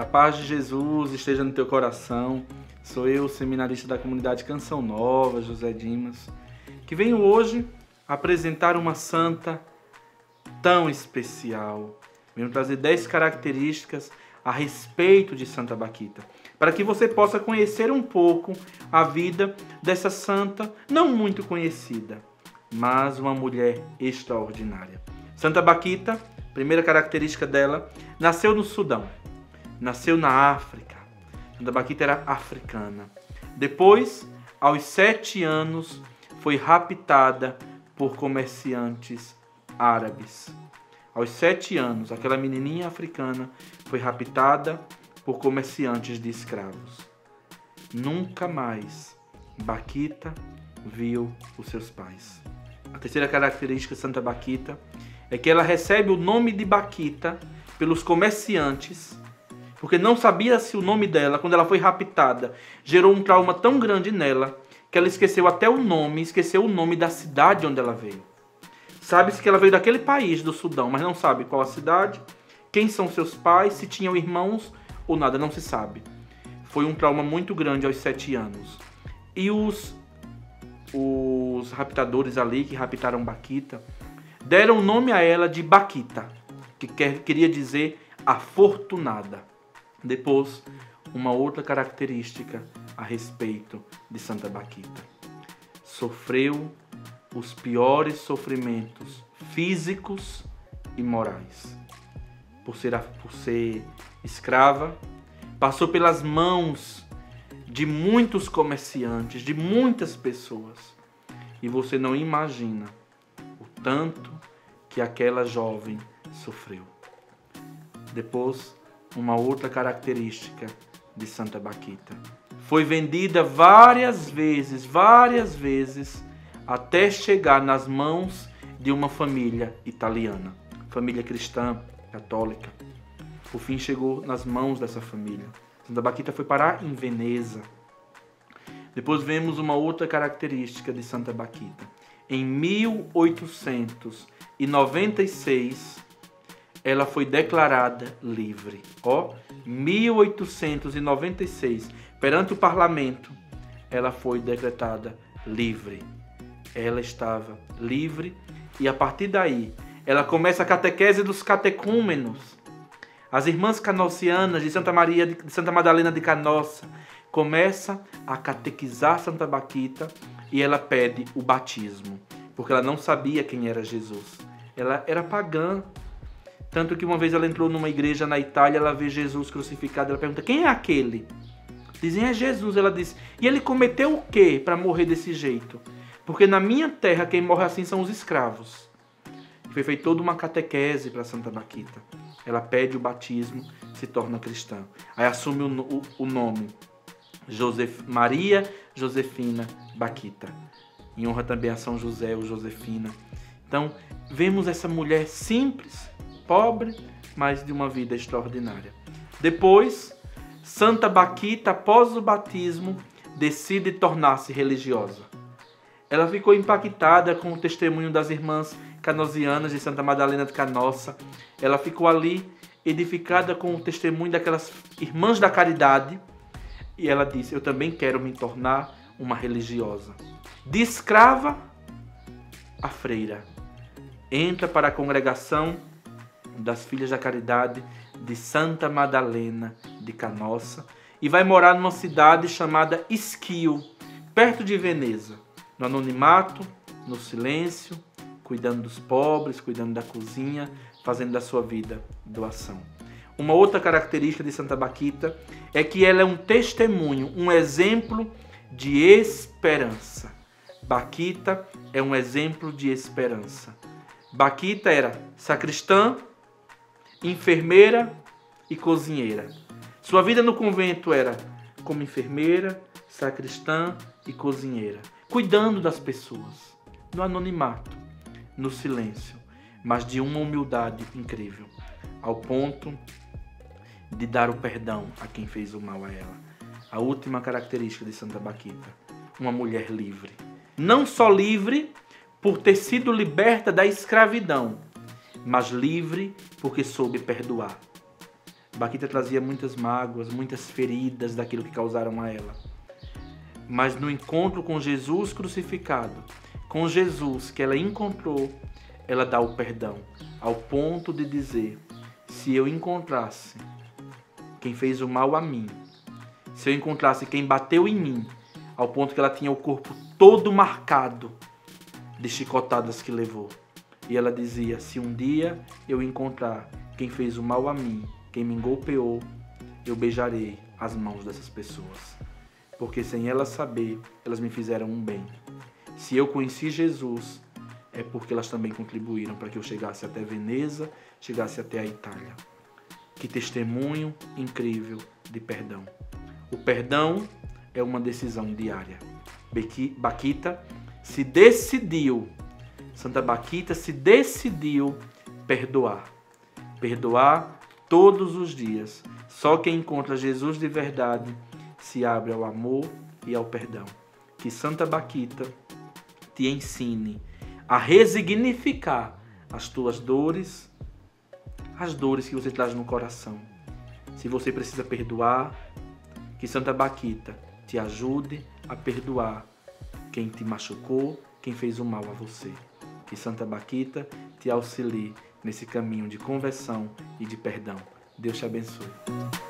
paz de Jesus esteja no teu coração. Sou eu, seminarista da comunidade Canção Nova, José Dimas, que venho hoje apresentar uma santa tão especial. Venho trazer 10 características a respeito de Santa Baquita, para que você possa conhecer um pouco a vida dessa santa, não muito conhecida, mas uma mulher extraordinária. Santa Baquita, primeira característica dela, nasceu no Sudão, nasceu na África. Santa Baquita era africana. Depois, aos 7 anos, foi raptada por comerciantes árabes. Aos 7 anos, aquela menininha africana foi raptada por comerciantes de escravos. Nunca mais Baquita viu os seus pais. A terceira característica de Santa Baquita é que ela recebe o nome de Baquita pelos comerciantes, porque não sabia se o nome dela, quando ela foi raptada, gerou um trauma tão grande nela, que ela esqueceu até o nome, esqueceu o nome da cidade onde ela veio. Sabe-se que ela veio daquele país do Sudão, mas não sabe qual a cidade, quem são seus pais, se tinham irmãos ou nada, não se sabe. Foi um trauma muito grande aos 7 anos. E os raptadores ali, que raptaram Baquita, deram o nome a ela de Baquita, que queria dizer afortunada. Depois, uma outra característica a respeito de Santa Baquita. Sofreu os piores sofrimentos físicos e morais. Por ser escrava, passou pelas mãos de muitos comerciantes, de muitas pessoas. E você não imagina o tanto que aquela jovem sofreu. Depois, uma outra característica de Santa Baquita. Foi vendida várias vezes, até chegar nas mãos de uma família italiana, família cristã, católica. Por fim, chegou nas mãos dessa família. Santa Baquita foi parar em Veneza. Depois vemos uma outra característica de Santa Baquita. Em 1896, ela foi declarada livre. 1896, perante o parlamento, ela foi decretada livre. Ela estava livre e a partir daí, ela começa a catequese dos catecúmenos. As irmãs canossianas de Santa Madalena de Canossa começa a catequizar Santa Baquita e ela pede o batismo, porque ela não sabia quem era Jesus. Ela era pagã. Tanto que uma vez ela entrou numa igreja na Itália, ela vê Jesus crucificado, ela pergunta, quem é aquele? Dizem, é Jesus. Ela diz, e ele cometeu o quê para morrer desse jeito? Porque na minha terra quem morre assim são os escravos. Foi feita toda uma catequese para Santa Baquita. Ela pede o batismo, se torna cristã. Aí assume o nome, Maria Josefina Baquita. Em honra também a São José ou Josefina. Então, vemos essa mulher simples, pobre, mas de uma vida extraordinária. Depois, Santa Baquita, após o batismo, decide tornar-se religiosa. Ela ficou impactada com o testemunho das irmãs canosianas de Santa Madalena de Canossa. Ela ficou ali edificada com o testemunho daquelas irmãs da caridade. E ela disse, eu também quero me tornar uma religiosa. De escrava a freira. Entra para a congregação das Filhas da Caridade de Santa Madalena de Canossa e vai morar numa cidade chamada Schio, perto de Veneza, no anonimato, no silêncio, cuidando dos pobres, cuidando da cozinha, fazendo da sua vida doação. Uma outra característica de Santa Baquita é que ela é um testemunho, um exemplo de esperança. Baquita é um exemplo de esperança. Baquita era sacristã, enfermeira e cozinheira. Sua vida no convento era como enfermeira, sacristã e cozinheira, cuidando das pessoas, no anonimato, no silêncio, mas de uma humildade incrível, ao ponto de dar o perdão a quem fez o mal a ela. A última característica de Santa Baquita, uma mulher livre. Não só livre por ter sido liberta da escravidão, mas livre porque soube perdoar. Baquita trazia muitas mágoas, muitas feridas daquilo que causaram a ela. Mas no encontro com Jesus crucificado, com Jesus que ela encontrou, ela dá o perdão, ao ponto de dizer: se eu encontrasse quem fez o mal a mim, se eu encontrasse quem bateu em mim, ao ponto que ela tinha o corpo todo marcado de chicotadas que levou. E ela dizia: se um dia eu encontrar quem fez o mal a mim, quem me golpeou, eu beijarei as mãos dessas pessoas. Porque sem elas saber, elas me fizeram um bem. Se eu conheci Jesus, é porque elas também contribuíram para que eu chegasse até Veneza, chegasse até a Itália. Que testemunho incrível de perdão. O perdão é uma decisão diária. Baquita se decidiu, Santa Baquita se decidiu perdoar. Perdoar todos os dias. Só quem encontra Jesus de verdade se abre ao amor e ao perdão. Que Santa Baquita te ensine a resignificar as tuas dores, as dores que você traz no coração. Se você precisa perdoar, que Santa Baquita te ajude a perdoar quem te machucou, quem fez o mal a você. Que Santa Baquita te auxilie nesse caminho de conversão e de perdão. Deus te abençoe.